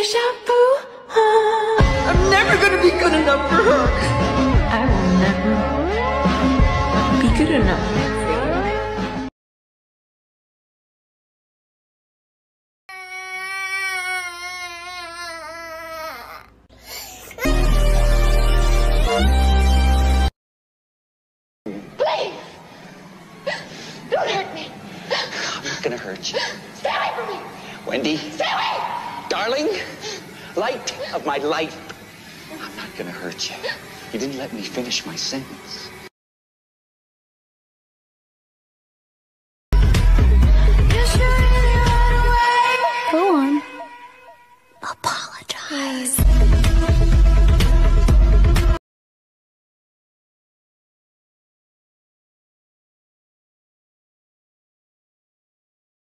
deja vu. I'm never gonna be good enough for her. I will never be good enough for you. Please! Don't hurt me! I'm not gonna hurt you. Stay away from me! Wendy, Stay away! darling, light of my life. I'm not gonna hurt you. You didn't let me finish my sentence.